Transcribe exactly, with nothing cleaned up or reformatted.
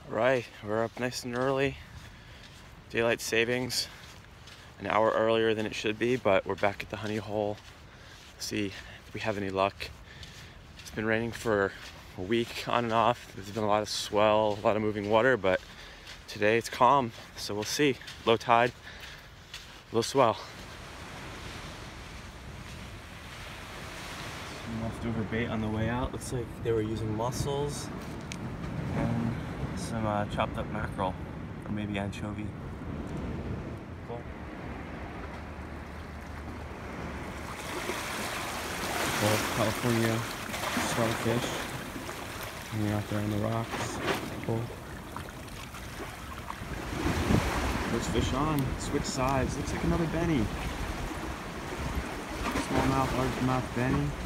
Right, we're up nice and early. Daylight savings, an hour earlier than it should be, but we're back at the honey hole. See if we have any luck. It's been raining for a week on and off. There's been a lot of swell, a lot of moving water, but today it's calm, so we'll see. Low tide, low swell. Some leftover bait on the way out. Looks like they were using mussels and some uh, chopped up mackerel, or maybe anchovy. Cool. Cool. California starfish. And they're out there on the rocks. Cool. First fish on. Switch sides. Looks like another blenny. Smallmouth, largemouth blenny.